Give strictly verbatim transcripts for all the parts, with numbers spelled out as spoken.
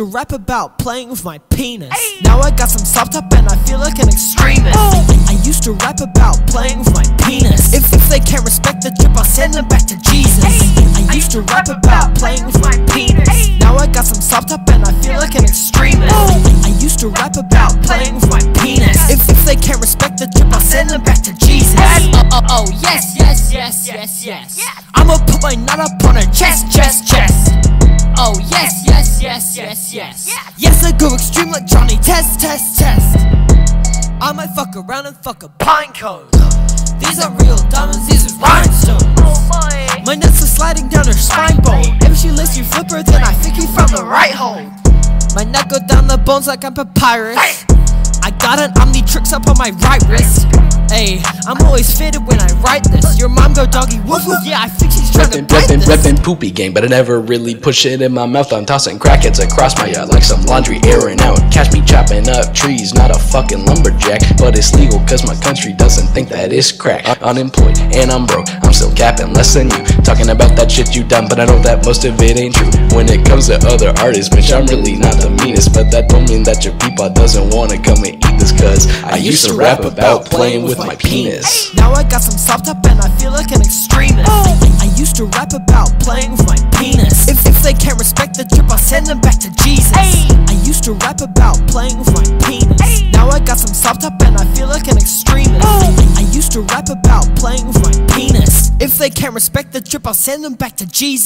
to rap about playing with my penis. Ay. Now I got some soft top and I feel like an extremist. Oh. I used to rap about playing with my penis. If, if they can't respect the drip, I'll send them back to Jesus. Ay. I used to rap about playing with my penis. Ay. Now I got some soft top and I feel like an extremist. Oh. I used to rap about playing with my penis. If, if they can't respect the drip, I'll send them back to Jesus. Oh, oh, oh, yes, yes, yes, yes, yes. I'ma put my nut up on her chest, chest, chest. Oh yes, yes, yes, yes, yes. Yes, I go extreme like Johnny Test, Test, Test. I might fuck around and fuck a pine cone. These are real diamonds, these are rhinestones. My nuts are sliding down her spine bone. If she lets you flip her, then I think you found the right hole. My nut go down the bones like I'm papyrus. I got an Omnitrix up on my right wrist. Ayy, I'm always fitted when I write this. Your mom go doggy woof woof. Yeah, I think she's trying to bite this. Reppin' poopy gang, but I never really push it in my mouth. I'm tossing crackheads across my yard like some laundry airing out. Catch me chopping up trees, not a fucking lumberjack. But it's legal cause my country doesn't think that it's crack. Unemployed and I'm broke, I'm still capping less than you. Talking about that shit you done, but I know that most of it ain't true. When it comes to other artists, bitch, I'm really not the meanest. But that don't mean that your people doesn't wanna come and eat this. Cause I used to rap about playing with my penis. Now I got some soft top and I feel like an extremist. I used to rap about playing with my penis. If, if they can't respect the drip, I'll send them back to Jesus. I used to rap about playing with my penis. Now I got some soft top and I feel like an extremist. I used to rap about playing with my penis. If they can't respect the drip, I'll send them back to Jesus.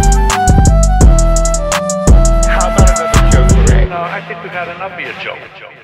I think we've had enough of your joke.